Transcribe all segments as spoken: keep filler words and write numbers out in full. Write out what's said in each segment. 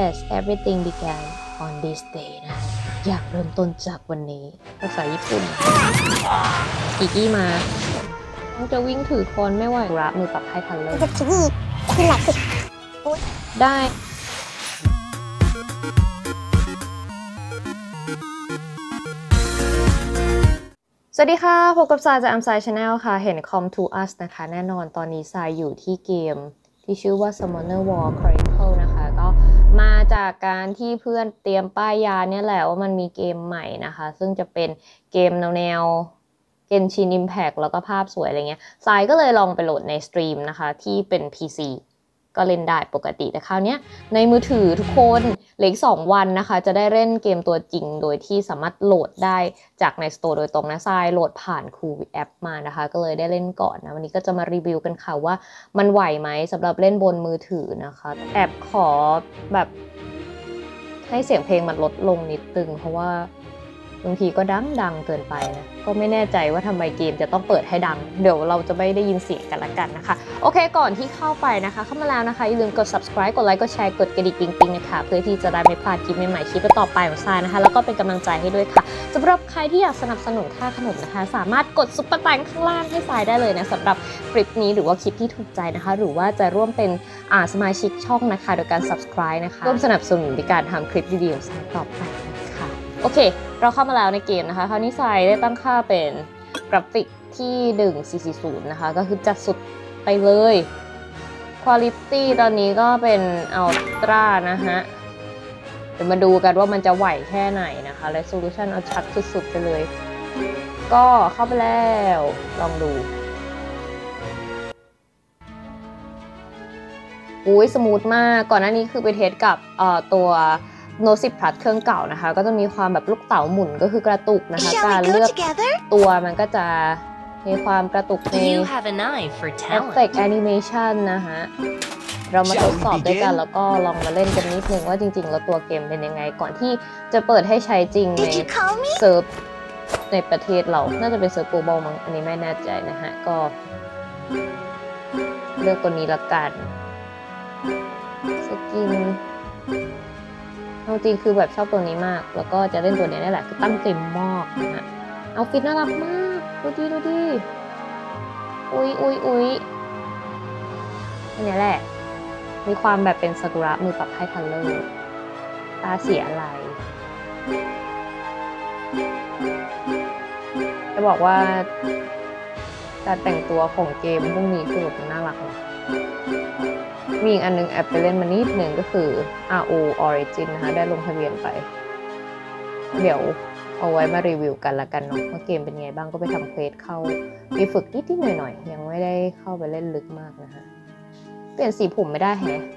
as everything began on this day นะอยากเริ่มต้นจากวันนี้ภาษาญี่ปุ่นกิกี้มาต้องจะวิ่งถือคอนไม่ไหวรับมือปรับให้ทันเลยได้สวัสดีค่ะพบกับทรายจาก Amsai Channel ค่ะเห็น Come to Us นะคะแน่นอนตอนนี้ทรายอยู่ที่เกมที่ชื่อว่า Summoner War Chronicle นะคะก็มาจากการที่เพื่อนเตรียมป้ายยาเนี่ยแหละว่ามันมีเกมใหม่นะคะซึ่งจะเป็นเกมแนวแนว Genshin Impact แล้วก็ภาพสวยอะไรเงี้ยทรายก็เลยลองไปโหลดในสตรีมนะคะที่เป็น พี ซีก็เล่นได้ปกติแต่คราวนี้ในมือถือทุกคนเหลืออีกสองวันนะคะจะได้เล่นเกมตัวจริงโดยที่สามารถโหลดได้จากในสโตร์โดยตรงนะทรายโหลดผ่านคูแอปมานะคะก็เลยได้เล่นก่อนนะวันนี้ก็จะมารีวิวกันค่ะว่ามันไหวไหมสำหรับเล่นบนมือถือนะคะแอบขอแบบให้เสียงเพลงมันลดลงนิดนึงเพราะว่าบางทีก็ดังดังเกินไปนะก็ไม่แน่ใจว่าทำไมเกมจะต้องเปิดให้ดังเดี๋ยวเราจะไม่ได้ยินเสียงกันละกันนะคะโอเคก่อนที่เข้าไปนะคะเข้ามาแล้วนะคะอย่าลืมกด subscribe กดไลค์กดแชร์กดกระดิ่งปิ๊งๆนะคะเพื่อที่จะได้ไม่พลาดคลิปใหม่ๆคลิปต่อไปของทรายนะคะแล้วก็เป็นกำลังใจให้ด้วยค่ะสำหรับใครที่อยากสนับสนุนค่าขนมนะคะสามารถกดซุปเปอร์แตงข้างล่างให้ทรายได้เลยนะสำหรับคลิปนี้หรือว่าคลิปที่ถูกใจนะคะหรือว่าจะร่วมเป็นอ่าสมาชิกช่องนะคะโดยการ subscribe นะคะร่วมสนับสนุนในการทำคลิปดีๆของทรายต่อไปนะคะโอเคเราเข้ามาแล้วในเกมนะคะคราวนี้ทรายได้ตั้งค่าเป็นกราฟิกที่หนึ่งสี่สี่ศูนย์นะคะก็คือจัดสุดไปเลย Quality ตอนนี้ก็เป็น Ultra นะฮะเดี๋ยวมาดูกันว่ามันจะไหวแค่ไหนนะคะ Resolution เอาชัดสุดๆไปเลยก็เข้าไปแล้วลองดูอุ้ยสมูทมากก่อนหน้านี้คือไปเทสกับเอ่อตัวโน้ตสิบ Plus เครื่องเก่านะคะก็จะมีความแบบลูกเต๋าหมุนก็คือกระตุกนะคะการเลือกตัวมันก็จะมีความกระตุกในเอฟเฟกต์แอนิเมชันนะคะเรามาทดสอบด้วยกันแล้วก็ลองมาเล่นกันนิดนึงว่าจริงๆแล้วตัวเกมเป็นยังไงก่อนที่จะเปิดให้ใช้จริงในเซิร์ฟในประเทศเราน่าจะเป็นเซิร์ฟโกลบอลมั้งอันนี้ไม่แน่ใจนะฮะก็เลือกตัวนี้ละกันสกินเอาจริงคือแบบชอบตัวนี้มากแล้วก็จะเล่นตัวนี้นี่แหละคือตั้งใจมากนะฮะเอาฟิตน่ารักมากดูดิดูดิอุ้ยอุ้ยอุ้ยอันนี้แหละมีความแบบเป็นซากุระมือปรับให้คัลเลอร์ตาสีอะไรจะบอกว่าการแต่งตัวของเกมพวกนี้คือแบบน่ารักนะมีอีกอันนึงแอบไปเล่นมานิดหนึ่งก็คือ อาร์ โอ Origin นะคะได้ลงทะเบียนไปเดี๋ยวเอาไว้มารีวิวกันละกันเนาะว่าเกมเป็นไงบ้างก็ไปทำเควสเข้ามีฝึกนิดๆหน่อยๆยังไม่ได้เข้าไปเล่นลึกมากนะคะเปลี่ยนสีผมไม่ได้แฮะ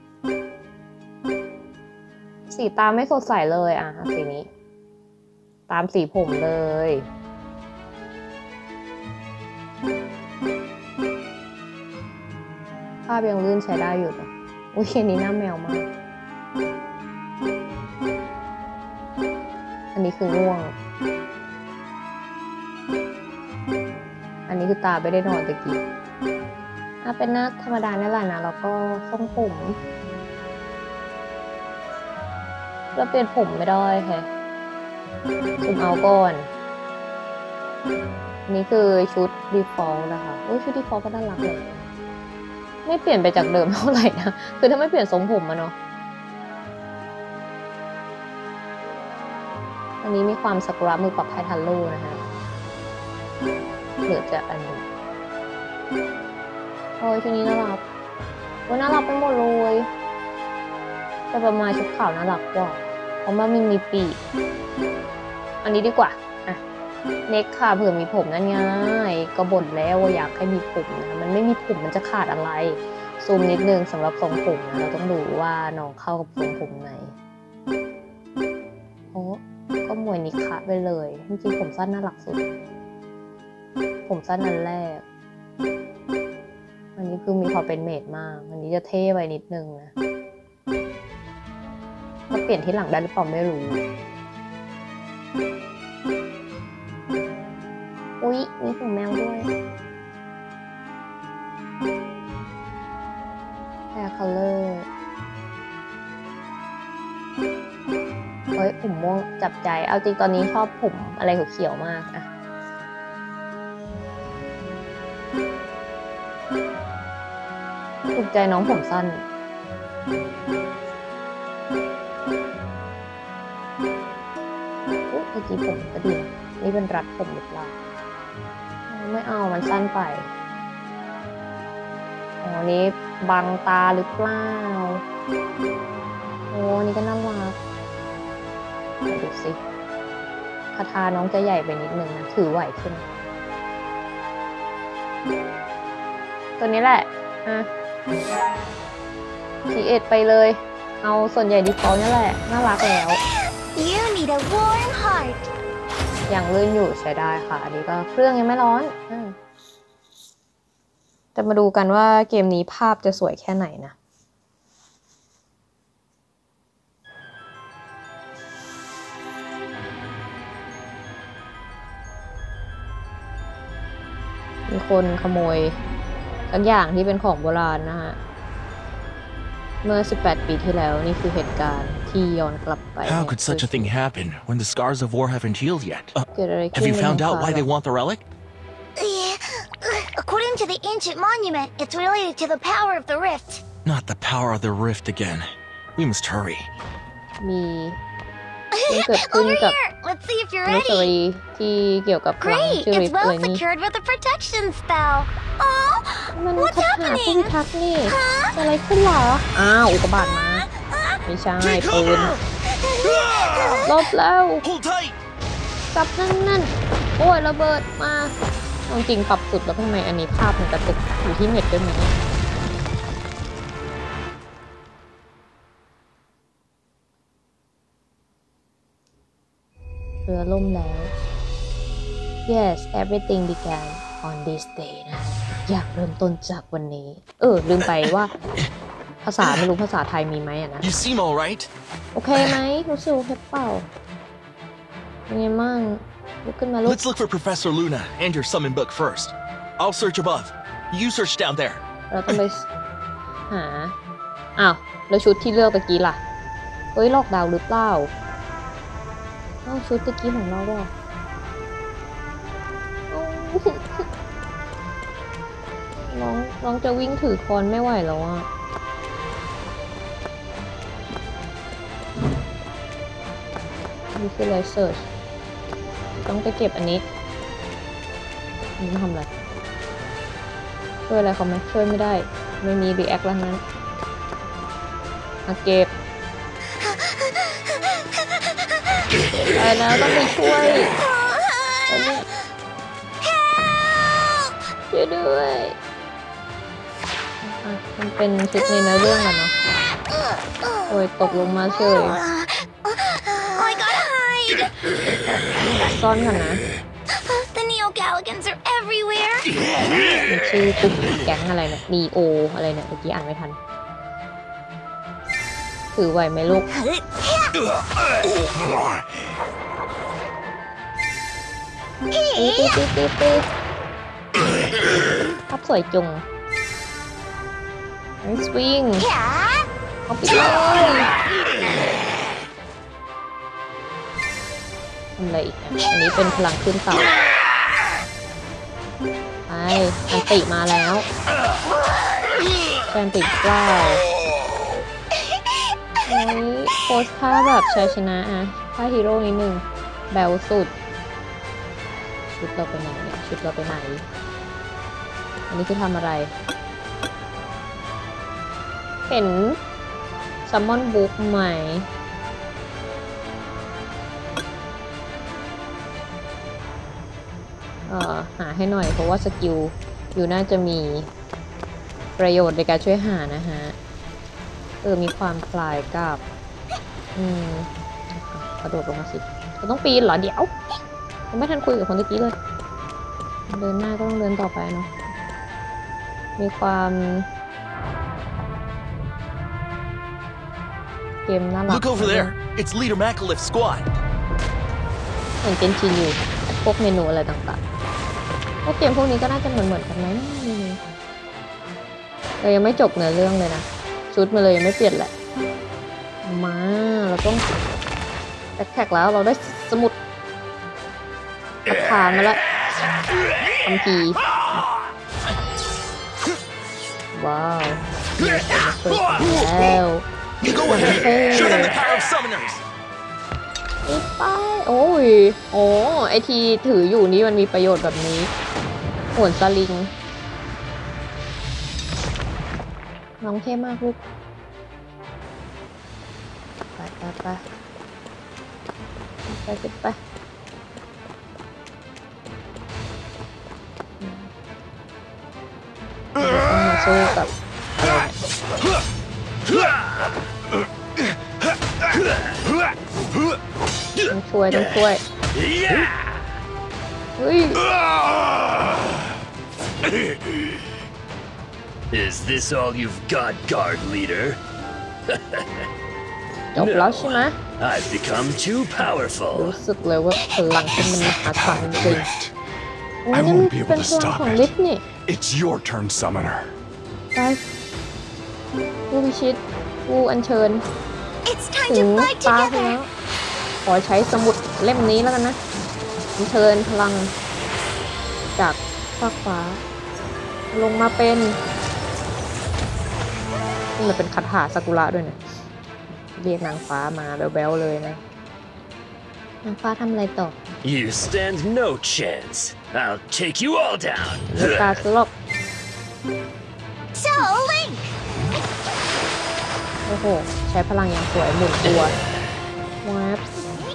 สีตาไม่สดใสเลยอ่ะสีนี้ตามสีผมเลยภาพยังลื่นใช้ได้อยู่นะอุ้ยอันนี้หน้าแมวมากอันนี้คือง่วงอันนี้คือตาไม่ได้นอนตะกี้อ่ะเป็นหน้าธรรมดานี่แหละนะแล้วก็ทรงผมเราเปลี่ยนผมไม่ได้แฮะซูมเอาก่อนนี่คือชุด default นะคะอุ้ยชุด default ก็น่ารักเลยไม่เปลี่ยนไปจากเดิมเท่าไหร่นะคือถ้าไม่เปลี่ยนทรงผมอะเนาะอันนี้มีความซากุระมือปรับไฮทัลโร่นะคะเหลือจะอันนี้โอ้ยทีนี้น่ารักโอ้ยน่ารักไปหมดเลยแต่ประมาณชุดขาวน่ารักกว่าเพราะว่ามันมีปีกอันนี้ดีกว่าอ่ะเน็กค่ะเผื่อมีผมนั่นไงก็บ่นแล้วว่าอยากให้มีผมนะมันไม่มีผมมันจะขาดอะไรซูมนิดนึงสำหรับทรงผมนะเราต้องดูว่าน้องเข้ากับทรงผมไหนโอ้ก็มวยนิคะไปเลยจริงๆผมสั้นน่ารักสุดผมสั้นนั่นแรกอันนี้คือมีความเป็นเมดมากอันนี้จะเท่ไปนิดนึงนะมาเปลี่ยนที่หลังได้หรือเปล่าไม่รู้อุ๊ยมีผมแมวด้วยแฮร์คัลเลอร์เฮ้ยผมม่วงจับใจเอาจริงตอนนี้ชอบผมอะไรเขียวๆมากอะถูกใจน้องผมสั้นอุ๊ยเมื่อกี้ผมก็ดีนี่เป็นรัดผมหรือเปล่าไม่เอามันสั้นไปอ๋อนี่บังตาหรือเปล่าโอ้นี่ก็น่ารักดูสิคาถาน้องจะใหญ่ไปนิดนึงนะถือไหวขึ้นตัวนี้แหละอ่ะคีเอทไปเลยเอาส่วนใหญ่ดีฟอลต์นี่แหละน่ารักแล้ว You need a warm heart ยังลื่นอยู่ใช้ได้ค่ะอันนี้ก็เครื่องยังไม่ร้อนอจะมาดูกันว่าเกมนี้ภาพจะสวยแค่ไหนนะมีคนขโมยสักอย่างที่เป็นของโบราณนะฮะเมื่อสิบแปดปีที่แล้วนี่คือเหตุการณ์ที่ย้อนกลับไป How could such a thing happen when the scars of war haven't healed yet? Uh, เกิดอะไรขึ้น have you found out why they want the relic? According to the ancient monument, it's related to the power of the rift. Not the power of the rift again. We must hurry. มีเรื่องเกิดขึ้น Over กับ here! Let's see if you're มิสซิ ready. รีที่เกี่ยวกับพลัง Great! ชื่อริ It's ฟอะไร well นี่ secured with a protection spell. Oh, มัน what's คาถาผู้ happening? พิทักษ์นี่เกิดอะไรขึ้นเหรออ้าวอุกกาบาตมาไม่ใช่ปืนลบแล้ว Hold tight! จับนั่นนั่นโอ้ยระเบิดมาเอาจริงปรับสุดแล้วทำไมอันนี้ภาพมันกระตุกอยู่ที่เน็ตด้วยไหมเนี่ยเรือล่มแล้ว Yes everything began on this day นะอย่างเริ่มต้นจากวันนี้เออลืมไปว่าภาษาไม่รู้ภาษาไทยมีไหมอะนะ You seem all right. โอเคไหมรู้สึกโอเคเปล่าเป็นไงมั่งลุกขึ้นมาลุก Let's look for Professor Luna and your summon book first. I'll search above. You search down there. เราต้องไปหาอ้าวแล้วชุดที่เลือกตะกี้ล่ะเฮ้ยหลอกดาวหรือเปล่าอ้าวชุดตะกี้ของเราว่ะน้องน้องจะวิ่งถือคอนไม่ไหวแล้วอ่ะนี่คืออะไรเซิร์ชต้องไปเก็บอันนี้นี่ทำอะไรช่วยอะไรเขาไหมช่วยไม่ได้ไม่มีรีแอคแล้วนั้นมาเก็บไปแล้วต้องไปช่วยแล้วเนี่ยช่วยด้วยมันเป็นชุดในเนื้อเรื่องอะเนาะโอ้ยตกลงมาเฉย I gotta hide. ซ่อนกันนะ The Neo Galligans are everywhere. มันชื่อกลุ่มแก๊งอะไรเนี่ยนีโออะไรเนี่ยเมื่อกี้อ่านไม่ทันถือไหวไหมลูกตีตีตีตีตีภาพสวยจุงนิสวิง Yeah. เอาไปเลยทำอะไรอีกนะอันนี้เป็นพลังขึ้นเต่าไปอันติมาแล้วแฟนติเปล่าโอ้ยโพสท่าแบบชัยชนะอะท่าฮีโร่นิดนึงแบลสุดชุดเราไปไหนเนี่ยชุดเราไปไหนอันนี้คือทำอะไรเห็นซัมมอนบุ๊กใหม่เอ่อหาให้หน่อยเพราะว่าสกิลอยู่น่าจะมีประโยชน์ในการช่วยหานะฮะเออมีความคล้ายกับอืมกระโดดลงมาสิเราต้องปีนเหรอเดี๋ยวยังไม่ทันคุยกับคนตะกี้เลยเดินหน้าก็ต้องเดินต่อไปเนาะมีความเกมน่ารัก Look over there. It's Leader Macalif's squad. เหมือนเป็นชินอยู่พวกเมนูอะไรต่างๆพวกเกมพวกนี้ก็น่าจะเหมือนเหมือนกันไหมเรายังไม่จบเนื้อเรื่องเลยนะชุดมาเลยยังไม่เปลี่ยนแหละมาเราต้องแท็กแท็กแล้วเราได้สมุดผ่านมาแล้วคำพีว้าวมีคนมาช่วยกันแล้ว Go ahead. Show them the power of summoners. อีกไปโอ้ยโอ้ไอทีถืออยู่นี่มันมีประโยชน์แบบนี้โหนสลิงน้องเท่มากลูกไปไปไปไปขึ้นไปต้องมาสู้กับอะไรเนี่ยต้องช่วยต้องช่วยเฮ้ย Is this all you've got, guard leader? จบแล้วใช่ไหม I've become too powerful. รู้สึกเลยว่าพลังที่มันมหาศาลจริง Lift. โอ้ย I นี่มัน won't be เป็น able to พลัง stop ของลิฟ it. ต์นี่ It's your turn, summoner. ไปผู้พิชิตผู้อัญเชิญ It's time ถึง to fight ตาไป together. แล้วขอใช้สมุดเล่มนี้แล้วกันนะอัญเชิญพลังจากฟากฟ้าลงมาเป็นนี่มันเป็นคาถาซากุระด้วยนะเรียกนางฟ้ามาแบ๊วๆเลยนะนางฟ้าทำอะไรต่อ You stand no chance. I'll take you all down. ไม่กล้าสลบ So, Link! โอ้โหใช้พลังอย่างสวยหมุนตัววับ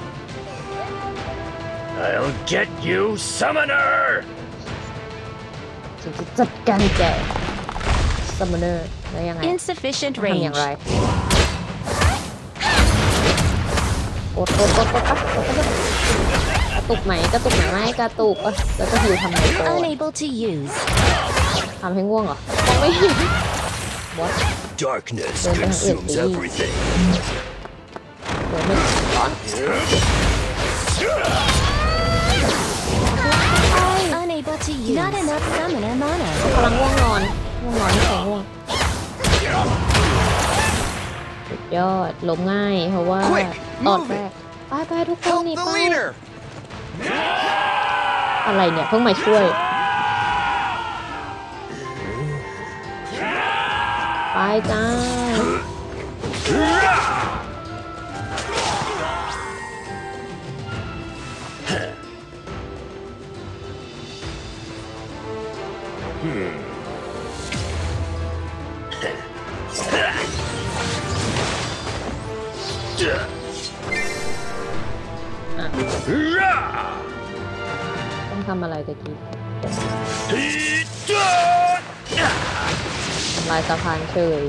I'll get you, summoner! ฉันจะจัดการแกซัมมอนเนอร์แล้วยังไง Insufficient ทำอย่าง range. ไรกดกดกดกดกดกดกดกระตุกไหมกระตุกไหมไม่กระตุกอ่ะแล้วก็หิวทำไมก่อน Unable to use. ทำให้ง่วงเหรอมองไม่เห็น What Darkness Well, that is consumes easy. everything. เดี๋ยวไม่ร้อน Unable to use. Not enough summoner mana. พลังง่วงนอนง่วงนอนไม่ใช่ง่วงสุดยอดล้มง่ายเพราะว่า Quick, ตอน move แรก it. ไปไปทุกคน Help นี่ the ไป leader. อะไรเนี่ยเพิ่งมาช่วย ไปจ้า ต้องทำอะไรตะกี้ทำลายสะพานเฉย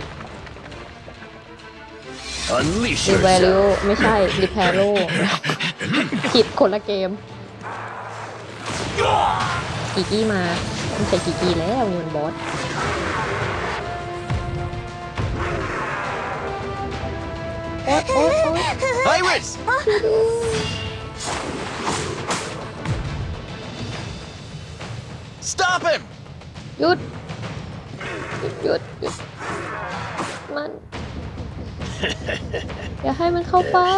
Unleash รีเวลิ yourself. ไม่ใช่รีแพโรผิดคนละเกมกิกี้มาไม่ใช่กิกี้แล้วนี่มันบอสโอ๊ยโอ๊ยโอ๊ย Iris! Stop him! หยุดหยุดหยุดหยุดมันอย่าให้มันเข้าไป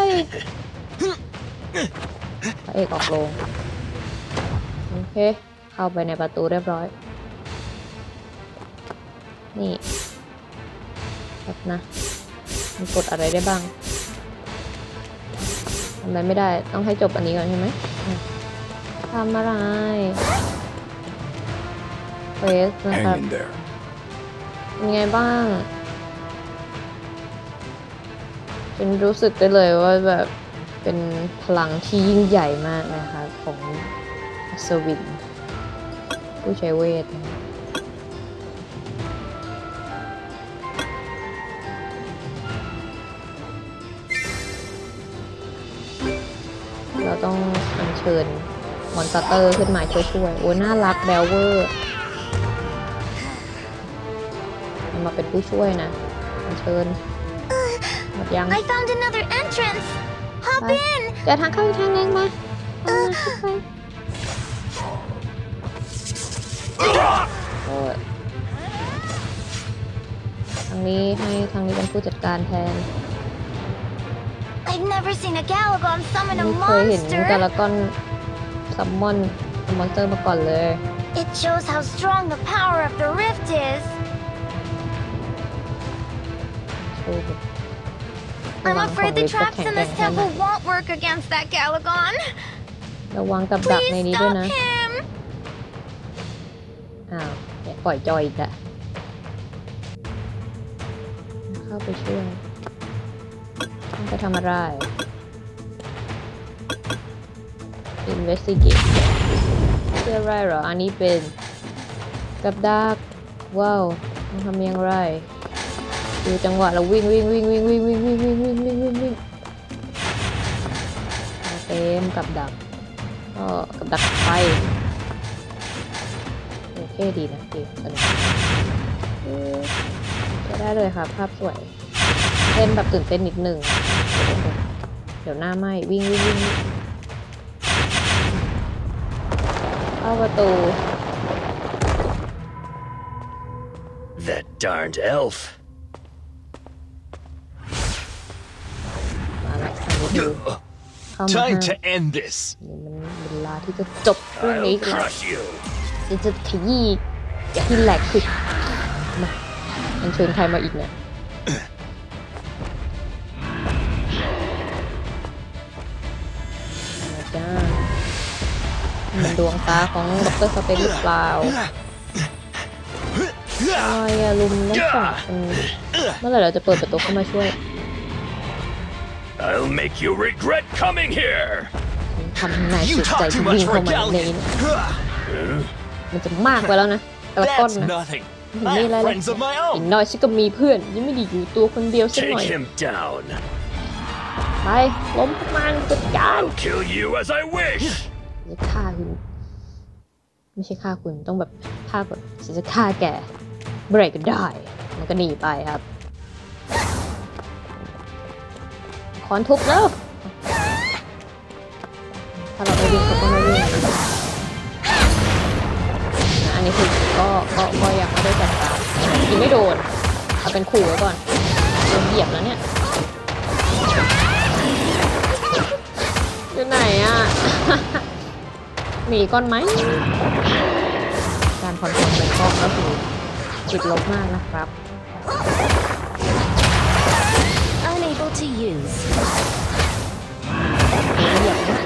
พระเอกออกโรงโอเคเข้าไปในประตูเรียบร้อยนี่แบบนะมันกดอะไรได้บ้างทำอะไรไม่ได้ต้องให้จบอันนี้ก่อนใช่ไหมอืมทำอะไรเฟสนะครับ Hang in there. เป็นไงบ้างฉันรู้สึกได้เลยว่าแบบเป็นพลังที่ยิ่งใหญ่มากนะคะของอัศวินผู้ใช้เวทนะคะเราต้องอัญเชิญมอนสเตอร์ขึ้นมาช่วยๆโอ้น่ารักแบลเวอร์มาเป็นผู้ช่วยนะอัญเชิญหมดยัง I found another entrance. Hop Bye. in. เดี๋ยวทางเข้าอีกทางนึงมาเอามาขึ้นไปโอ้ยทางนี้ให้ทางนี้เป็นผู้จัดการแทน I've never seen a Galagon summon a ไม่เคยเห็น monster. กาลากอนซัมมอนมอนสเตอร์มาก่อนเลย It shows how strong the power of the rift is. โชว์แบบ I'm ระวังของ afraid the ลิฟต์จะ traps แข็ง in แกร่ this งแค่ไหน temple won't work against that Galagon. ระวังกับดักใน Please นี้ด้วย stop นะ him. อ้าวเนี่ยปล่อยจอยอีกอะเข้าไปช่วยต้องไปทำอะไร investigate เพื่ออะไรเหรอ อันนี้เป็นกับดักว้าวต้องทำยังไงดูจังหวะเราวิ่งวิ่งวิ่งวิ่งวิ่งวิ่งวิ่งวิ่งวิ่งวิ่งวิ่งวิ่งเต็มกับดักก็กับดักไฟโอเคดีนะดีสนุกจะได้เลยค่ะภาพสวยเต้นแบบตื่นเต้นนิดหนึ่งเดี๋ยวหน้าไหมวิ่งวิ่งวิ่งเข้าประตู That darned elf. มาแล้วทำนี้ดูเข้ามา Time ห้า to end this. นี่มันเวลาที่จะจบเรื่องนี้ I'll แล้ว crush you. จะจะขยี้อย่าที่แหลกคือมาอันเชิญใครมาอีกเนี่ยมาจ้ามันดวงตาของดรสเปนหรือเปล่าอะไรอะลุมน้ำสองคนเมื่อไหร่เราจะเปิดประตูเข้ามาช่วย I'll make you regret coming here. ทำให้นาย You สุดใจ talk ที่ too much วิ่ง for เข้า a มาใน Galagon. นี้มันจะมากไปแล้วนะกระก้อน That's นะ nothing. เห็น I มีอะไร have เลย friends of my อีก own. น้อยฉันก็มีเพื่อนยังไม่ได้อยู่ตัวคนเดียวสักหน่อย Take him down. ไปล้มพวกมันจัดการ I'll kill you as I wish. จะฆ่าคุณไม่ใช่ฆ่าคุณต้องแบบฆ่าก่อนฉันจะฆ่าแกเมื่อไหร่ก็ได้มันก็หนีไปครับคอนทุบแล้วถ้าเราไม่วิ่งเขาก็ไม่วิ่งอันนี้คือก็ก็ก็ยังไม่ได้จัดการยิงไม่โดนเอาเป็นขู่ไว้ก่อนโดนเหยียบแล้วเนี่ยอยู่ไหนอ่ะ หนีก่อนไหมการคอนโทรลเป็นกล้องก็คือติดลบมากนะครับ Unable to use. เหยียบนะ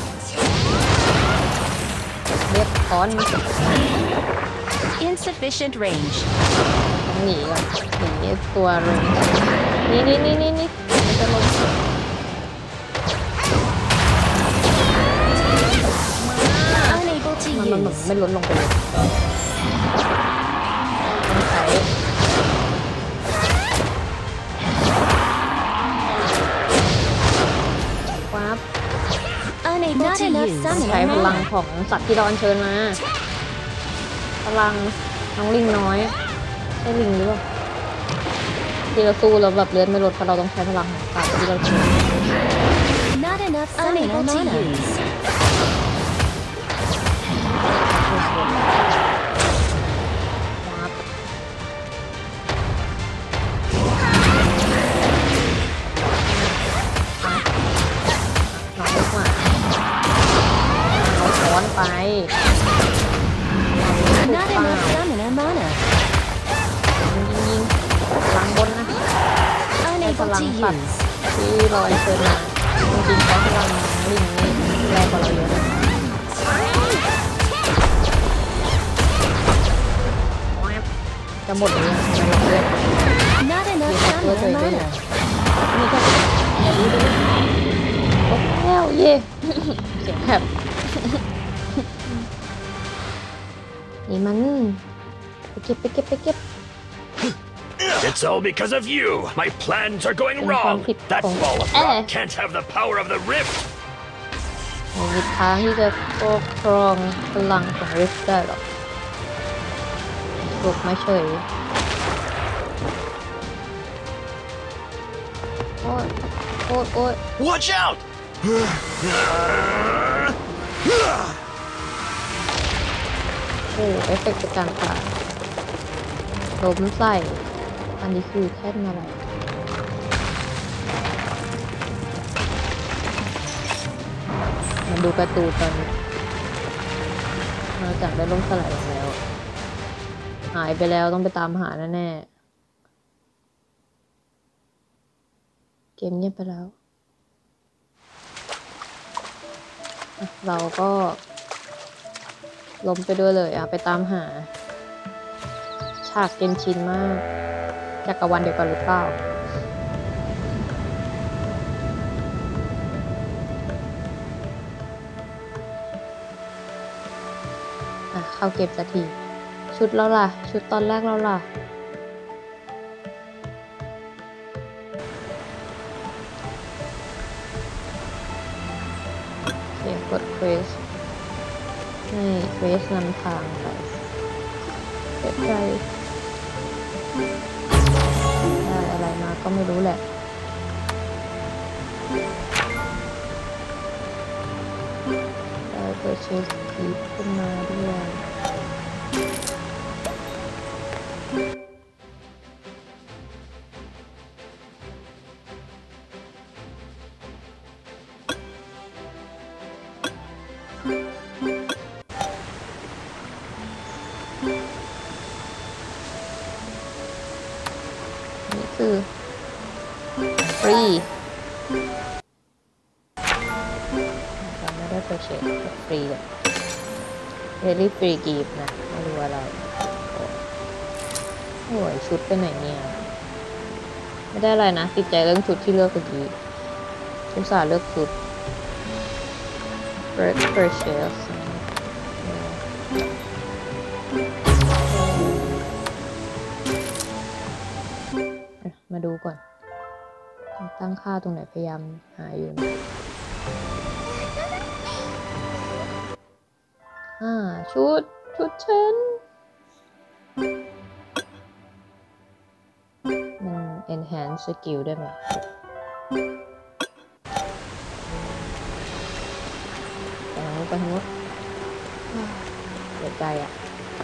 เรียกค้อนมา Insufficient range. ต้องหนีก่อนหนีตัวเรงนี่นี่นี่นี่นี่มันจะลง Unable to มันมันแบบ use. ไม่ลดลงไปเลยต้องใช้ว้าบ Unable Not to enough use. summon. ใช้พลังของสัตว์ที่เราอัญเชิญมา พลังน้องลิงน้อยใช่ลิงหรือเปล่าที่เราสู้แล้วแบบเลือดไม่ลดเพราะเราต้องใช้พลังของสัตว์ที่เราเชิญ Not enough stamina to use. ว้าบน้องเล็กกว่าเอาช้อนไป Not enough stamina mana. ยิงยิงหลังบนนะ Unable to use. ที่ลอยเชิญมาจริงๆเขาพลังลิงนี่แรงกว่าเราเยอะนะจะหมดเลยไม่ลงเลือด Not enough stamina mana. นี่ก็อย่าดูดูโอ้แล้วเย่เสียงแบบนี่มันไปเก็บไปเก็บไปเก็บ It's all because of you. My plans are going wrong. That ball of rock can't have the power of the rift. ไม่มีทางที่จะปกครองพลังของริฟได้หรอกปลุกมาเฉยโอ้ยโอ้ยโอ้ย Watch out! โอ้เอฟเฟกต์การผ่าล้มใส่อันนี้คือแท่นอะไรดูการ์ตูนตอนนี้มาจากได้ล่มสลายลงแล้วหายไปแล้วต้องไปตามหาแน่ๆเกมเงียบไปแล้วเราก็ล้มไปด้วยเลยอ่ะไปตามหาฉากเกนชินมากจักรวาลเดียวกันหรือเปล่าอ่ะเข้าเก็บสักทีชุดแล้วล่ะชุดตอนแรกแล้วล่ะโอเคกดเควสให้เควสนำทางไปเก็บใจได้อะไรมาก็ไม่รู้แหละได้เปิดเชสกีฟขึ้นมาด้วยนี่คือฟรีเราไม่ได้เปิดเชสฟรีเลยเรลลี่ฟรีกีฟนะไม่รู้อะไรโอ้ยชุดไปไหนเนี่ยไม่ได้อะไรนะติดใจเรื่องชุดที่เลือกเมื่อกี้อุตส่าห์เลือกชุด Red Purchase มาดูก่อนตั้งค่าตรงไหนพยายามหาอยู่นะอ่าชุดชุดฉันมัน enhance skill ได้ไหมไปทางนู้นไปทางนู้นเสียใจอ่ะ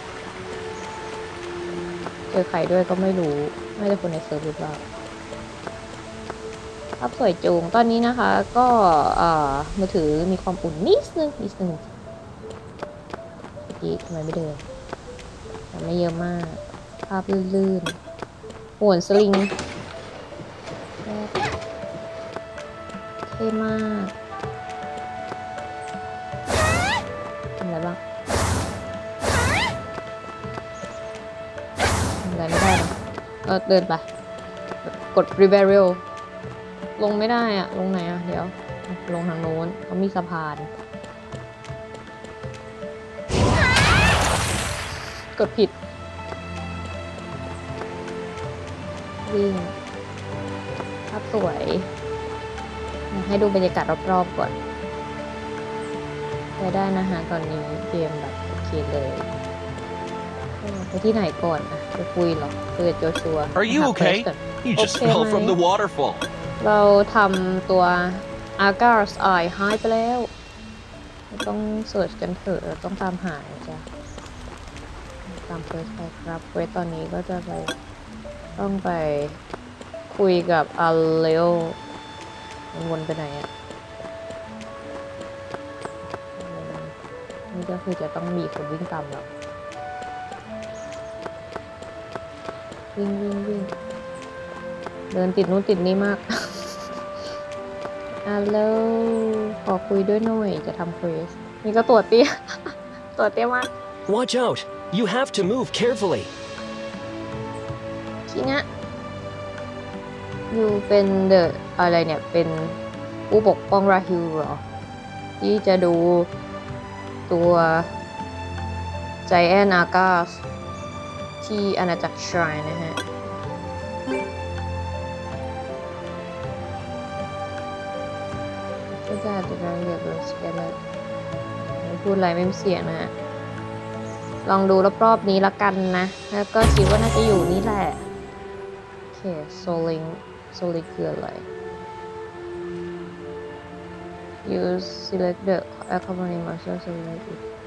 เจอใครด้วยก็ไม่รู้ไม่ได้คนในเซิร์ฟหรือเปล่าภาพสวยจูงตอนนี้นะคะก็มือถือมีความอุ่นนิดนึงนิดนึงทำไมไม่เดินแต่ไม่เยอะมากภาพลื่นๆโหนสลิงเท่มากทำอะไรบ้างทำอะไรไม่ได้นะเออเดินไปกด Rebel ลงไม่ได้อะลงไหนอะเดี๋ยวลงทางโน้นเขามีสะพานกดผิดวิ่งภาพสวยให้ดูบรรยากาศรอบๆก่อนไปได้นะฮะตอนนี้เกมแบบโอเคเลยไปที่ไหนก่อนอะไปคุยหรอคุยกับโจชัว Are you okay? You just fell from the waterfall. เราทำตัว Argar's Eye หายไปแล้วต้องเสิร์ชกันเถอะเราต้องตามหาจ้ะตามเควสไปครับเควสตอนนี้ก็จะไปต้องไปคุยกับอาเลโอมันวนไปไหนอ่ะนี่ก็คือจะต้องมีคนวิ่งตามเราวิ่งวิ่งวิ่งเดินติดนู้นติดนี้มากอาเลโอขอคุยด้วยหน่อยจะทำเควสนี่ก็ตัวเตี้ยตัวเตี้ยมาก Watch out! You have to move carefully. ทีเนี้ยอยู่เป็นเดอะอะไรเนี่ยเป็นผู้ปกป้องราฮิลเหรอที่จะดูตัว Giant Argas ที่อาณาจักรชายนะฮะก็จะจะได้เรียบร้อยสเกลเลยไม่พูดอะไรไม่มีเสียงนะฮะลองดูรอบๆนี้ละกันนะแล้วก็คิดว่าน่าจะอยู่นี่แหละโอเคโซลิงโซลิงคืออะไร use select the accompanying martial select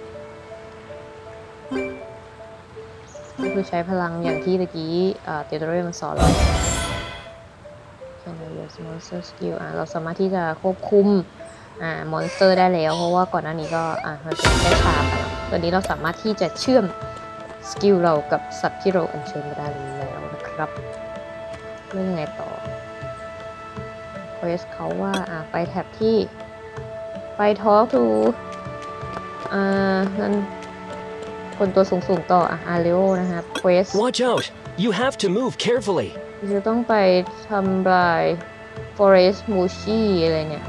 ก็คือใช้พลังอย่างที่ตะกี้เตียโตเรมันสอนเรา can use monster skill อ่ะเราสามารถที่จะควบคุมอ่ามอนสเตอร์ได้แล้วเพราะว่าก่อนหน้านี้ก็อ่ามันเป็นแค่ชาไปตอนนี้เราสามารถที่จะเชื่อมสกิลเรากับสัตว์ที่เราอัญเชิญมาได้แล้วนะครับเรื่องไงต่อเควสเขาว่าอ่าไปแท็บที่ไปทอล์กทูอ่านั่นคนตัวสูงๆต่ออ่ะอาริโอนะครับเควส Watch out! You have to move carefully. จะต้องไปทำลาย Forest Mushi อะไรเนี่ย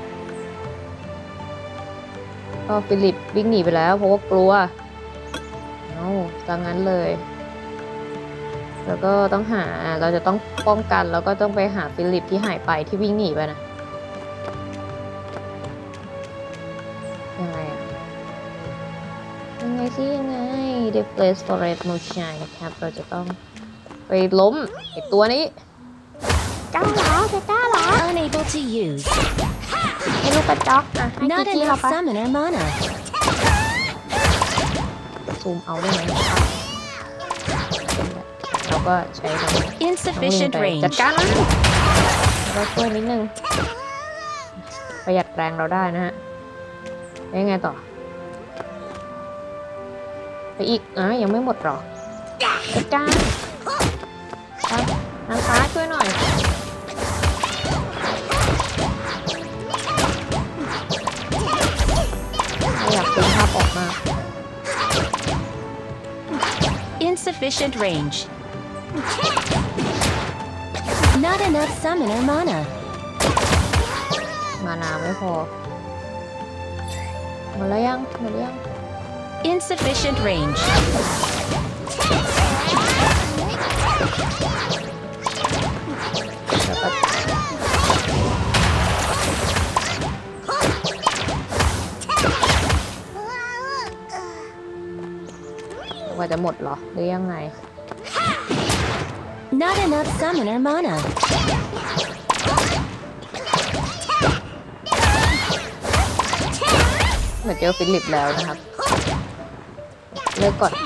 ก็ฟิลิปวิ่งหนีไปแล้วเพราะว่ากลัวเอาดังนั้นเลย แล้วก็ต้องหาเราจะต้องป้องกันแล้วก็ต้องไปหาฟิลิปที่หายไปที่วิ่งหนีไปนะยังไงอะยังไงสิยังไง Displace Forest Mushi นะครับเราจะต้องไปล้มไอตัวนี้กล้าเหรอจะกล้าเหรอ Unable to use. ให้ลูกกระจอกอ่ะให้ Not จีจี้เรา enough ไป summoner mana. ซูมเอาได้ไหมเราก็ใช้เรา Insufficient จัด range. การนะเราช่วยนิดนึงประหยัดแรงเราได้นะฮะยังไงต่อไปอีกอ่ะยังไม่หมดหรอจัดการทางซ้ายช่วยหน่อยอยากเป็นภาพออกมา Insufficient range. Not enough summoner mana. มานาไม่พอหมดแล้วยังหมดแล้วยัง Insufficient range. แล้วก็ว่าจะหมดเหรอหรือยังไง Not enough summoner mana. เหมือนเจอฟิลิปแล้วนะครับเลิกก่อน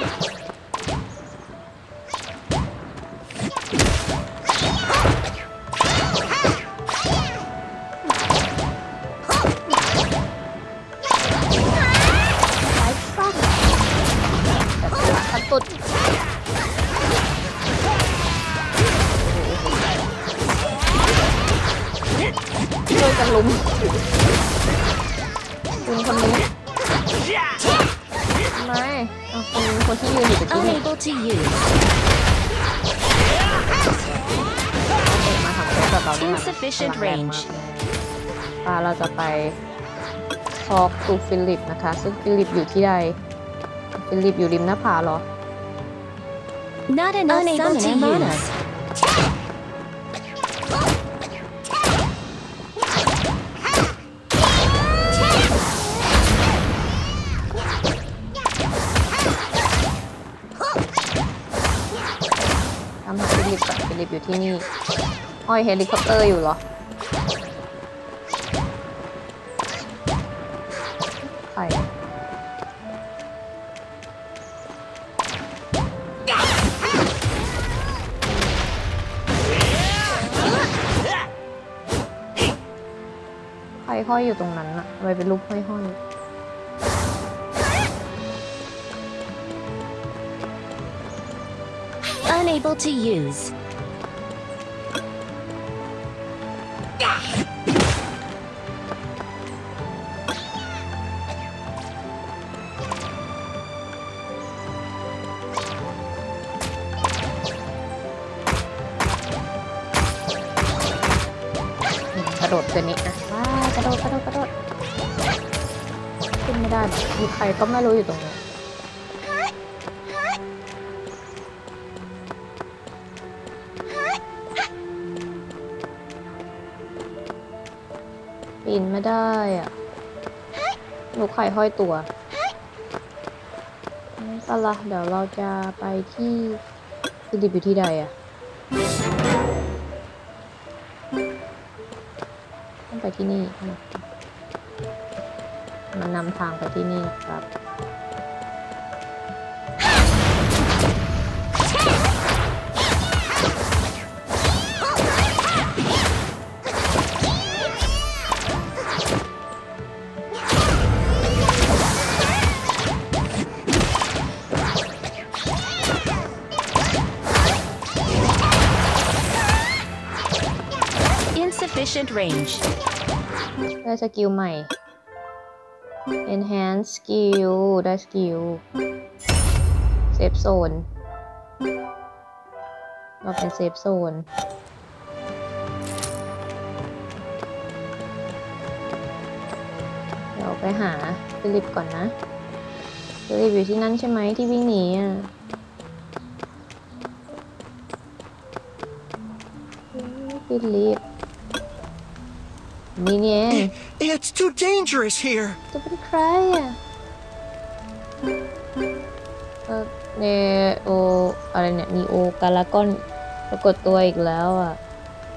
สุดช่วยกันลุมคุณคนนี้ทำไมเอาคนคนที่ยืนอยู่ตะกี้นี่ Unable to use. มาทำเพื่อกับเราด้วย Insufficient range. ปาเราจะไปทอล์กทูฟิลิปนะคะซึ่งฟิลิปอยู่ที่ใดฟิลิปอยู่ริมหน้าผาเหรอ Not enough summoner mana. ทำหาฟิลิปก่อนฟิลิปอยู่ที่นี่ห้อยเฮลิคอปเตอร์อยู่เหรอใครใครห้อยอยู่ตรงนั้นอะทำไมเป็นรูปห้อยห้อย Unable to use. กระโดดตัวนี้นะว้ากระโดดกระโดดกระโดดขึ้นไม่ได้มีใครก็ไม่รู้อยู่ตรงนี้ปีนไม่ได้อ่ะลูกไข่ห้อยตัวนั่นก็ละเดี๋ยวเราจะไปที่ฟิลิปอยู่ที่ใดอ่ะต้องไปที่นี่มันนำทางไปที่นี่นะครับ Insufficient range. ได้สกิลใหม่ enhance skill ได้สกิล safe zone เราเป็น safe zone เดี๋ยวไปหาฟิลิปก่อนนะฟิลิปอยู่ที่นั่นใช่ไหมที่วิ่งหนีอ่ะฟิลิปนี่เนี่ย It's too dangerous here. จะเป็นใครอ่ะเออเนโออะไรเนี่ยนีโอกาลากอนปรากฏตัวอีกแล้วอ่ะ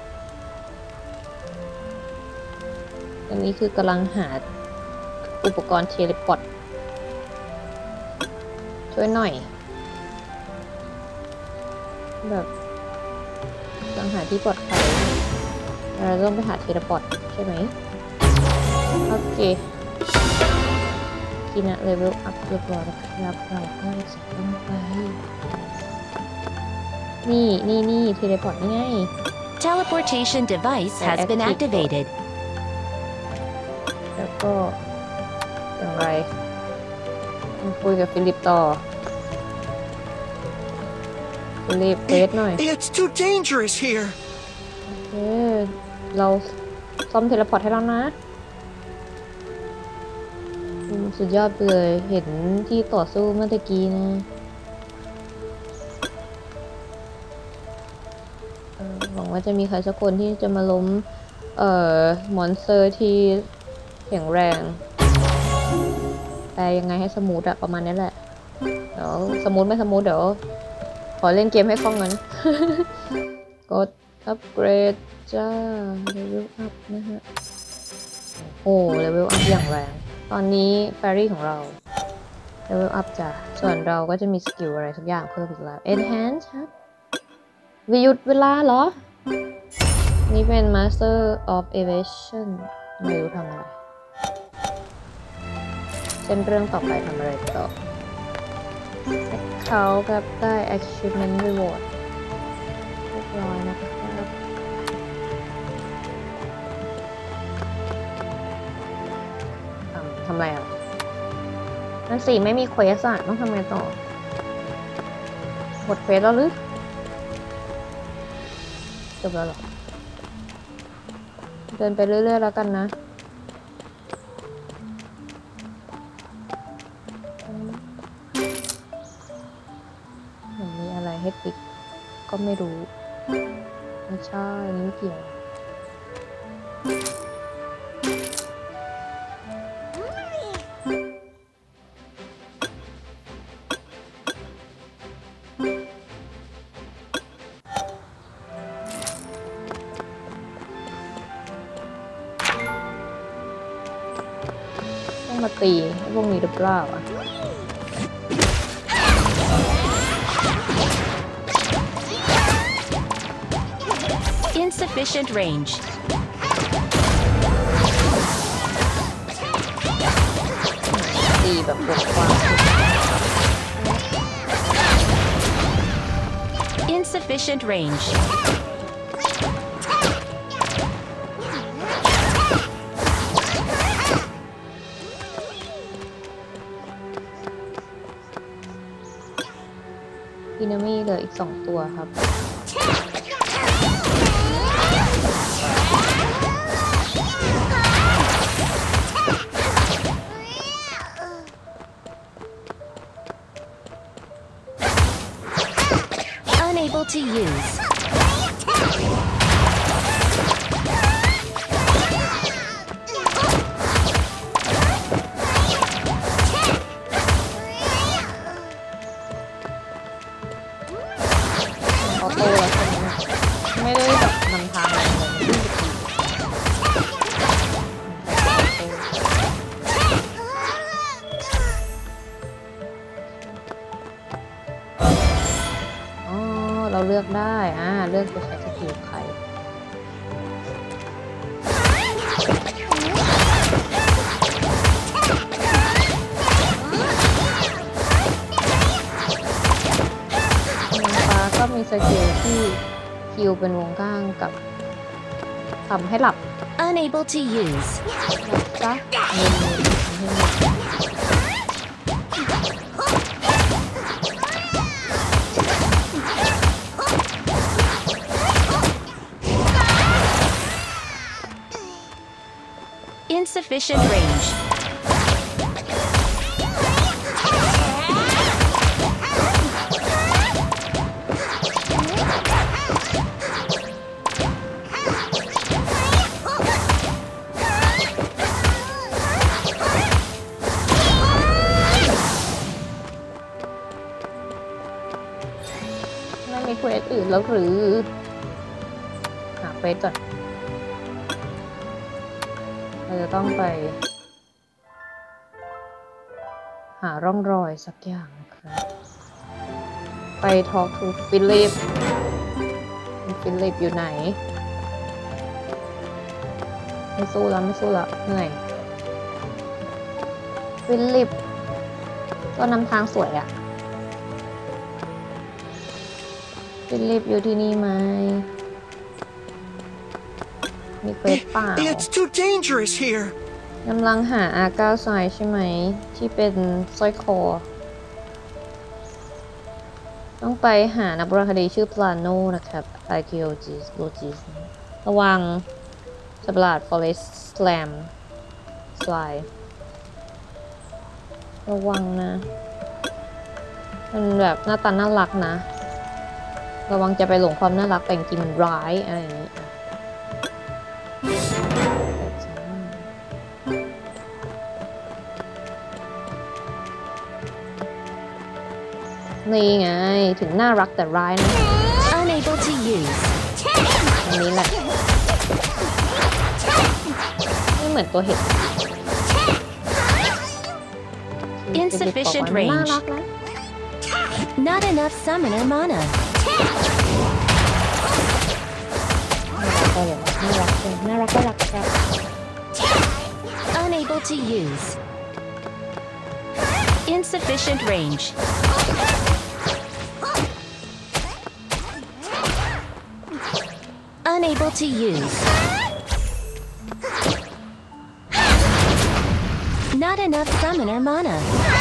อันนี้คือกำลังหาอุปกรณ์เทเลพอร์ตช่วยหน่อยแบบกำลังหาที่ปลอดภัยเราต้องไปหาเทเลพอร์ตใช่ไหมโอเคกินะเลเวลอัพเรียบร้อยแล้วครับเราก็จะต้องไปนี่นี่นี่เทเลพอร์ตนี่ไง Teleportation device has been activated. แล้วก็อย่างไรคุยกับฟิลิปต่อฟิลิปเฟสหน่อย It's too dangerous here. เออเราซ่อมเทเลพอร์ตให้แล้วนะสุดยอดไปเลยเห็นที่ต่อสู้เมื่อตะกี้นะหวังว่าจะมีใครสักคนที่จะมาล้มเอ่อมอนสเตอร์ที่แข็งแรงแต่ยังไงให้สมูทอะประมาณนี้แหละเดี๋ยวสมูทไม่สมูทเดี๋ยวขอเล่นเกมให้คล่องกัน กดอัปเกรดจ้าเลเวลอัพนะฮะโอ้เลเวลอัพอย่างแรงตอนนี้แฟรี่ของเราเลเวลอัพจ้ะส่วนเราก็จะมีสกิลอะไรสักอย่างเพิ่มอีกแล้ว enhance ครับวิยุดเวลาเหรอนี่เป็น master of evasion ไม่รู้ทำอะไรเช่นเรื่องต่อไปทำอะไรต่อเขากับได้ achievement reward เรียบร้อยนะครับทำอะไรอ่ะนั่นสิไม่มีเควสอ่ะต้องทำไงต่อหมดเควสแล้วหรือจบแล้วหรอเดินไปเรื่อยๆแล้วกันนะมันมีอะไรให้ติ๊กก็ไม่รู้ไม่ใช่นี่เกี่ยวต้องมาตีพวกนี้หรือเปล่าอ่ะ Insufficient range. ตีแบบวงกว้าง Insufficient range. อินามี่เหลืออีกสองตัวครับ Unable to use. ออโต้แล้วใช่ไหมไม่ได้แบบนำทางอะไรเลยอ๋อเราเลือกได้อ่าเลือกจะใช้สกิลใครก็มีสกิลที่คิวเป็นวงก้างกับทำให้หลับ Unable to use. จ้ะเงินทำให้หลับ Insufficient range. ไม่มีเควสอื่นแล้วหรือหาเควสก่อนเราจะต้องไปหาร่องรอยสักอย่างนะครับไป talk to ฟิลิปฟิลิปอยู่ไหนไม่สู้แล้วไม่สู้แล้วเหนื่อยฟิลิปก็นำทางสวยอะฟิลิปอยู่ที่นี่ไหมมีเควสเปล่า It's too dangerous here. กำลังหาอาก้าไซใช่ไหมที่เป็นสร้อยคอต้องไปหานักโบราณคดีชื่อพลาโนนะครับ archaeologist ระวังสัตว์ประหลาด forest slam slide ระวังนะมันแบบหน้าตาน่ารักนะระวังจะไปหลงความน่ารักแต่จริงมันร้ายอะไรอย่างนี้นี่ไงถึงน่ารักแต่ร้ายนะ Unable to use. อันนี้แหละไม่เหมือนตัวเห็ด Insufficient น่า range. รักนะ Not enough summoner mana. ก็อย่างน่ารักจริงน่ารักก็รักครับ Unable to use. Insufficient range. Unable to use. Not enough summoner mana.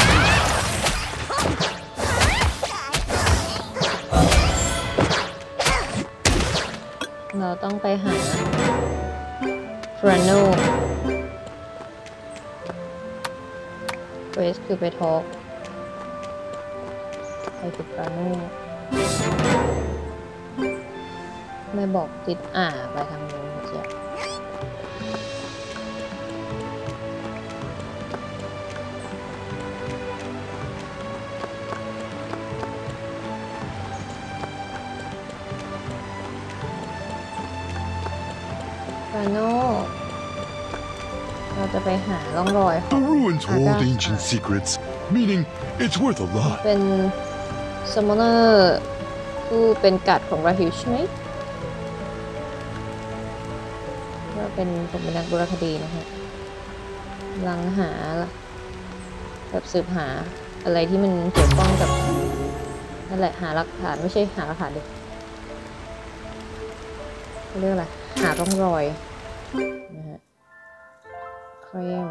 เราต้องไปหาฟรานโนเควสคือไปทอล์กไปคือฟรานโนไม่บอกติดอ่าไปทางนู้นเจ้าฟรานโนเราจะไปหาร่องรอยขอ The ง ruins อา hold ก้า ancient secrets, meaning it's worth a lot. เป็นซัมมอนเนอร์ผู้เป็นกัดของราฮิลใช่ไหมว่าเป็นผมเป็นนักโบราณคดีนะฮะกำลังหาแบบสืบหาอะไรที่มันเกี่ยวข้องกับนั่นแหละหาหลักฐานไม่ใช่หาหลักฐานดิเขาเรียกอะไรหาร่องรอยนะฮะเครม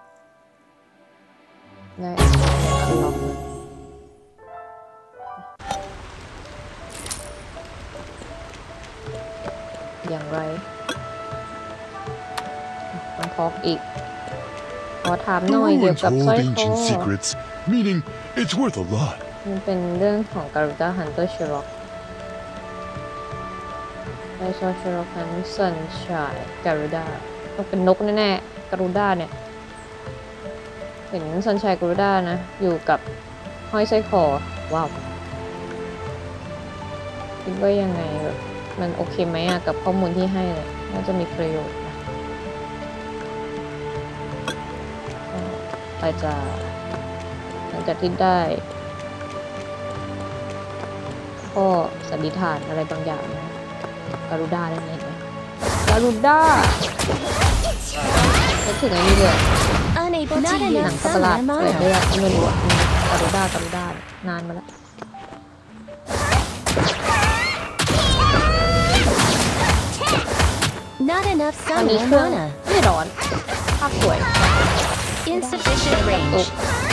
ได้อันล็อกอย่างไรต้องทอกอีกขอถาม The หน่อยเกี่ยว ruins กับสร้อย hold คอ ancient secrets, meaning it's worth a lot. มันเป็นเรื่องของการูด้าฮันเตอร์เชอร็อกไอซอเชอร็อกฮันสันชายการูด้าต้องเป็นนกแน่ๆการูด้าเนี่ยเห็นสันชายการูด้านะอยู่กับห้อยสร้อยคอว้าวคิดว่ายังไงแบบมันโอเคไหมอะกับข้อมูลที่ให้เลยน่าจะมีประโยชน์นะอาจจะหลังจากที่ได้ข้อสันนิษฐานอะไรบางอย่างนะการูด้าได้ไหมการูด้านึกถึงไอ้นี่เลย Unable หนั to ง use สัตว์ประหลาด summoner อะไร mana. ด้วยอะไม่รู้อะการูด้าการูด้านานมาแล้ว Not enough ตอนนี้ summoner เครื่อง mana. ไม่ร้อนภาพสวย Insufficient range.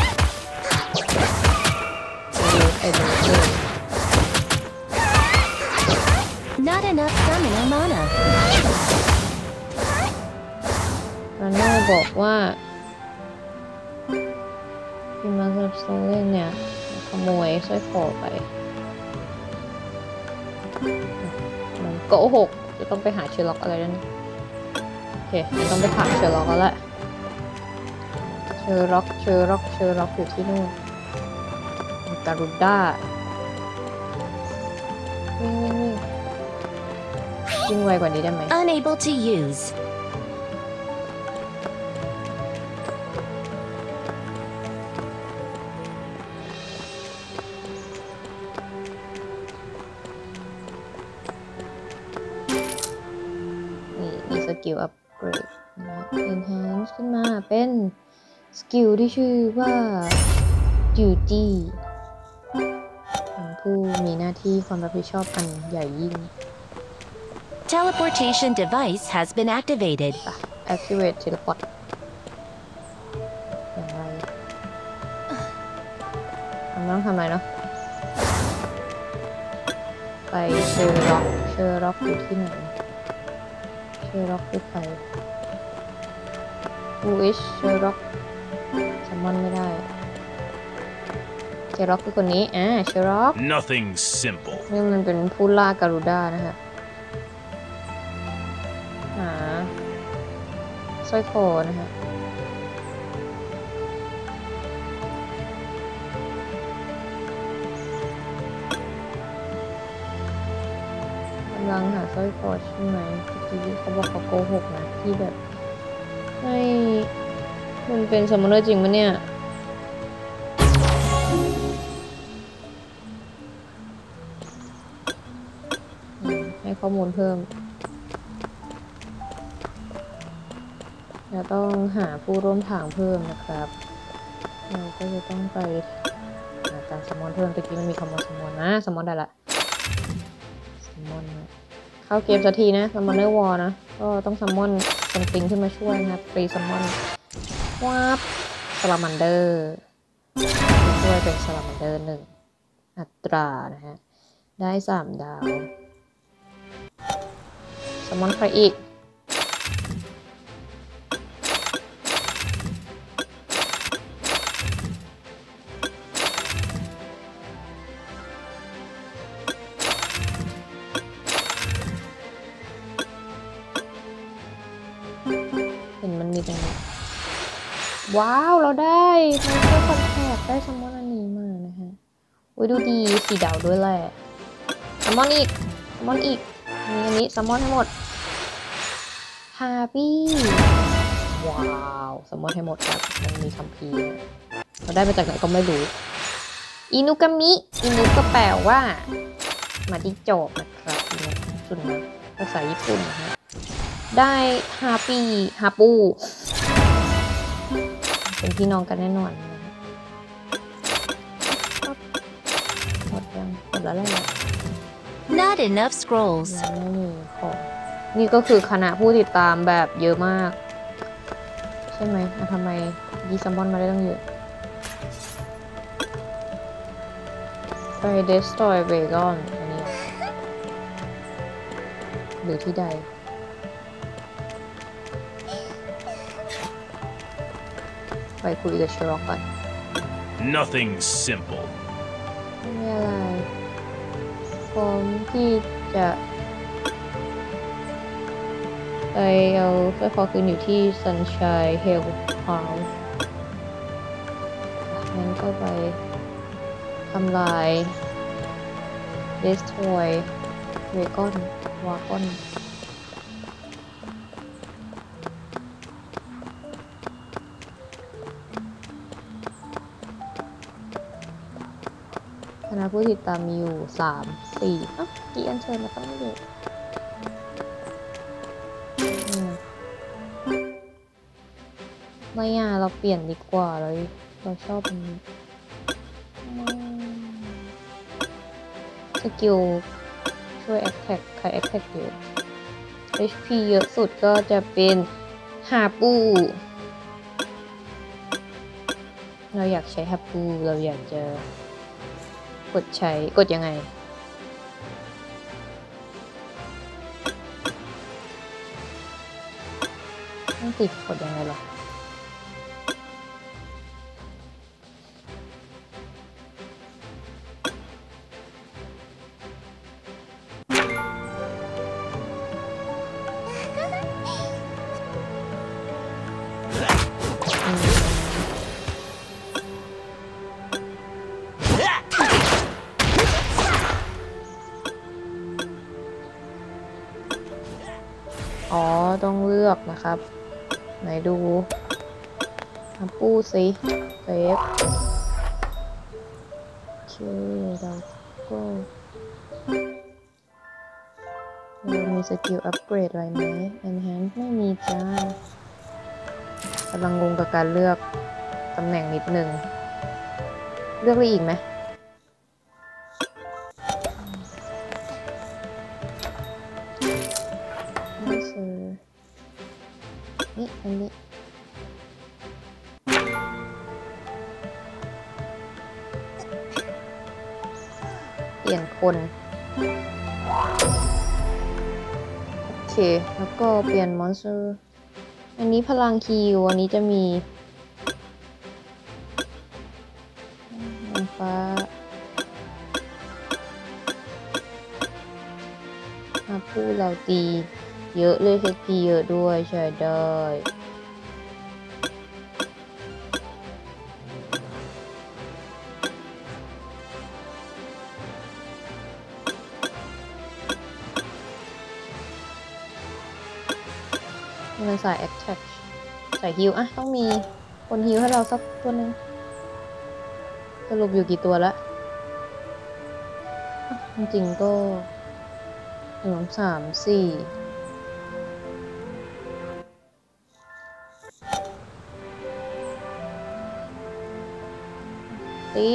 ดูไอ้ดูเลย Not enough summoner mana. รันโน่บอกว่าพี่มาร์คโซเลนเนี่ยขโมยสร้อยคอไปมันโกหกจะต้องไปหาเชอร์ล็อกอะไรนั่นโอเคมันต้องไปถามเชอร์ล็อกแล้วแหละเชอร์ล็อกเชอร์ล็อกเชอร์ล็อกอยู่ที่นู่นการุด้าวิ่งวิ่งวิ่งวิ่งไวกว่านี้ได้ไหม Unable to use. นี่มีสกิลอัปเกรดนะ enhance ขึ้นมาเป็นสกิลที่ชื่อว่า duty เป็นผู้มีหน้าที่ความรับผิดชอบอันใหญ่ยิ่ง Teleportation device has been activated. activate teleport อย่างไรมันต้องทำอะไรเนาะไปเชอร์ล็อกเชอร์ล็อกอยู่ที่ไหนเชอร์ล็อกคือใคร Who is เชอร์ล็อกซัมมอนไม่ได้เชอร์ล็อกคือคนนี้อ่าเชอร์ล็อก Nothing simple. นี่มันเป็นผู้ล่าการูด้านะฮะหาสร้อยคอนะฮะกำลังหาสร้อยคอใช่ไหมเมื่อกี้เขาบอกเขาโกหกนะที่แบบให้มันเป็นซัมมอนเนอร์จริงปะเนี่ยให้ข้อมูลเพิ่มเราต้องหาผู้ร่วมทางเพิ่มนะครับเราก็จะต้องไปหาการซัมมอนเพิ่มตะกี้มันมีคำว่าซัมมอนนะซัมมอนได้ละซัมมอนเข้าเกมสักทีนะซัมมอนเนอร์วอลนะก็ต้องซัมมอนคนติงขึ้นมาช่วยนะครับฟรีซัมมอนวับสลามันเดอร์ช่วยเป็นสลามันเดอร์หนึ่งอัตรานะฮะได้สามดาวซัมมอนใครอีกเห็นมันมีตรงนี้ว้าวเราได้ไมเคิลคอนแทคได้ซัมมอนอันนี้มานะฮะอุ้ยดูดีสีดาวด้วยแหละซัมมอนอีกซัมมอนอีกอันนี้อันนี้ซัมมอนให้หมดฮาปี้ว้าวซัมมอนให้หมดครับมันมีคัมภีร์เราได้มาจากไหนก็ไม่รู้อินุกามิอินุก็แปลว่ามาที่จอบนะครับอินุสุดนะภาษาญี่ปุ่นนะฮะได้ฮาปี้ฮาปูเป็นพี่น้องกันแน่นอนนะหมดยังหมดแล้วแหละ Not enough scrolls. ยังไม่มีของนี่ก็คือคณะผู้ติดตามแบบเยอะมากใช่ไหมอ่ะทำไมยีซัมมอนมาได้ตั้งเยอะไป destroy Vagon อันนี้หรือที่ใดไปคุยกับเชอร์ล็อกก่อน Nothing simple. ไม่มีอะไรพร้อมที่จะไปเอาสร้อยคอคืนอยู่ที่ Sunshine Hell House งั้นก็ไปทำลาย Destroy Vagon Wagon คณะผู้ติดตามมีอยู่สามสี่อ่ะกี่อันเชิญมาตั้งไม่เยอะไม่อ่ะเราเปลี่ยนดีกว่าเลยเราชอบอันนี้สกิลช่วยแอคแท็กใครแอคแท็กเยอะเอช พี เยอะสุดก็จะเป็นฮาปูเราอยากใช้ฮาปูเราอยากจะกดใช้กดยังไงต้องติดกดยังไงหรออ๋อต้องเลือกนะครับไหนดูทำปูสิเซฟโอเคเราก็เรามีสกิลอัปเกรดอะไรไหม Enhance ไม่มีจ้ากำลังงงกับการเลือกตำแหน่งนิดนึงเลือกอะไรอีกไหมนี่อันนี้เปลี่ยนคนโอเคแล้วก็เปลี่ยนมอนสเตอร์อันนี้พลังคิวอันนี้จะมีฟ้ามาพูดเราตีเยอะเลยเซ็กตีเยอะด้วยใช่ได้มันใส่ attack ใส่ฮิลอะต้องมีคนฮิลให้เราสักตัวนึงสรุปอยู่กี่ตัวละจริงๆก็หนึ่งสามสี่ตี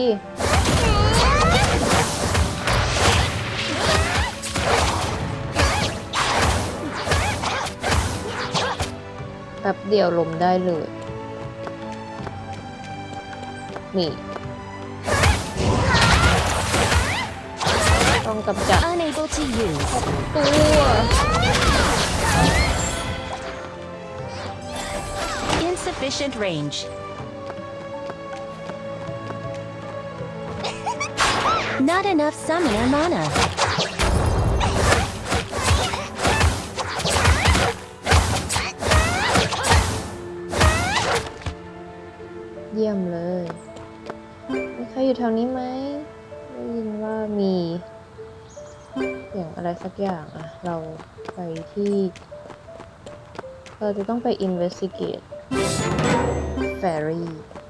แป๊บเดียวลมได้เลยนี่ต้องกำจัด Unable to use. ตัว Insufficient range. Not enough summoner mana. เยี่ยมเลยมีใครอยู่แถวนี้ไหมได้ยินว่ามีเสียงอะไรสักอย่างอะเราไปที่เราจะต้องไป investigate ferry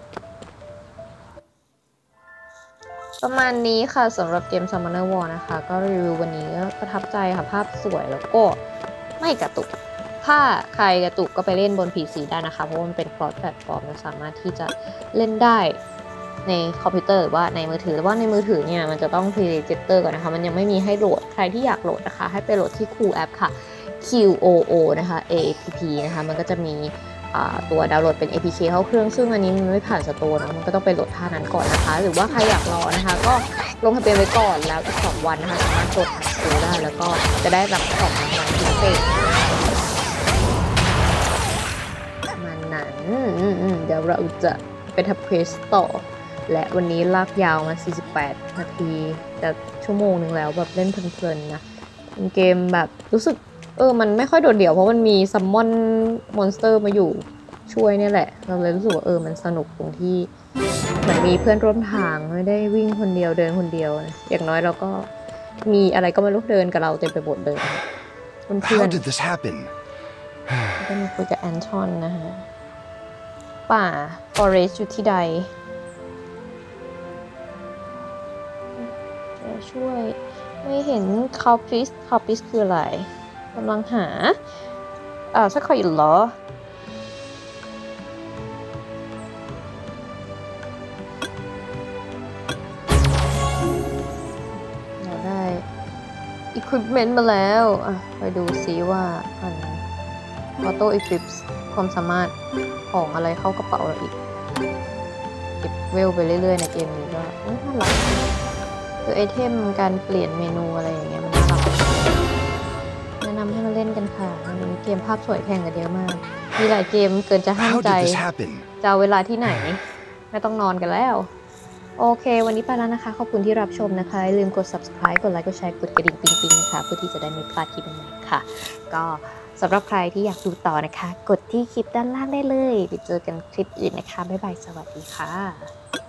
ประมาณนี้ค่ะสำหรับเกม Summoner War นะคะก็รีวิววันนี้ก็ประทับใจค่ะภาพสวยแล้วก็ไม่กระตุกถ้าใครกระตุกก็ไปเล่นบน พี ซี ได้นะคะเพราะว่ามันเป็น cross platform เราสามารถที่จะเล่นได้ในคอมพิวเตอร์หรือว่าในมือถือแต่ว่าในมือถือเนี่ยมันจะต้อง pre-register ก่อนนะคะมันยังไม่มีให้โหลดใครที่อยากโหลดนะคะให้ไปโหลดที่ Cool App ค่ะ คิว โอ โอ นะคะ เอ พี พี นะคะมันก็จะมีตัวดาวน์โหลดเป็น เอ พี เค เข้าเครื่องซึ่งอันนี้มันไม่ผ่านสโตร์นะมันก็ต้องไปโหลดท่านั้นก่อนนะคะหรือว่าใครอยากรอนะคะก็ลงทะเบียนไว้ก่อนแล้วอีกสองวันนะคะสามารถกดซื้อได้แล้วก็จะได้รับของรางวัลพิเศษมันนั้นเดี๋ยวเราจะไปทำเควสต่อและวันนี้ลากยาวมาสี่สิบแปดนาทีแต่ชั่วโมงนึงแล้วแบบเล่นเพลินๆนะเป็นเกมแบบรู้สึกเออมันไม่ค่อยโดดเดี่ยวเพราะมันมีซัมมอนมอนสเตอร์มาอยู่ช่วยเนี่ยแหละเราเลยรู้สึกว่าเออมันสนุกตรงที่เหมือนมีเพื่อนร่วมทางไม่ได้วิ่งคนเดียวเดินคนเดียวนะอย่างน้อยเราก็มีอะไรก็ไม่รู้เดินกับเราเต็มไปหมดเลยเพื่อน How did this happen? ๆก็มีคุยกับแอนทอนนะฮะป่าฟอเรสต์อยู่ที่ใดจะช่วยไม่เห็นคาปิสคาปิสคืออะไรกำลังหาอ่าสักคอยเหรอเราได้ equip equipment มาแล้วอ่ะไปดูซิว่าอัน auto equip ความสามารถของอะไรเข้ากระเป๋าเราอีกเก็บเวลไปเรื่อยๆในเกมนี้ก็น่ารักคือไอเทมการเปลี่ยนเมนูอะไรอย่างเงี้ยมันซับแนะนำให้มาเล่นกันค่ะมันมีเกมภาพสวยแข่งกันเยอะมากมีหลายเกมเกินจะห้ามใจจะเอาเวลาที่ไหนไม่ต้องนอนกันแล้วโอเควันนี้ไปแล้วนะคะขอบคุณที่รับชมนะคะอย่าลืมกด subscribe กดไลค์กดแชร์กดกระดิ่งปิ๊งๆนะคะเพื่อที่จะได้ไม่พลาดคลิปใหม่ๆค่ะก็สำหรับใครที่อยากดูต่อนะคะกดที่คลิปด้านล่างได้เลยไปเจอกันคลิปอื่นนะคะบ๊ายบายสวัสดีค่ะ